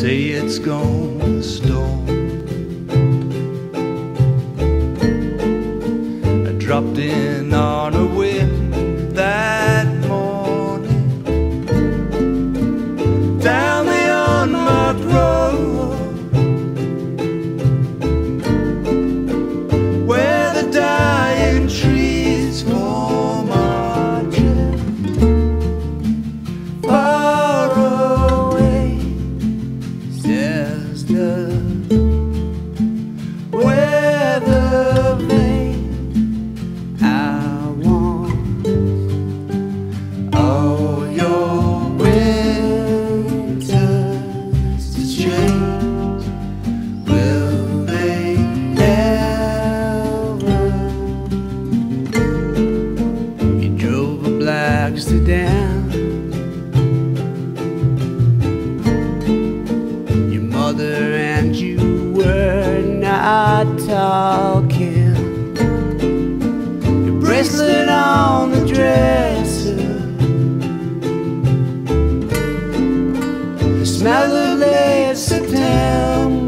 say it's gonna storm. I dropped in on a whim that morning, down the unmarked road, where the dying trees form arches far away, says the Weathervane. I want all your winters to change. Will they ever? You drove a black sedan. Your mother and you were not talking. Your bracelet on the dresser, the smell of late September.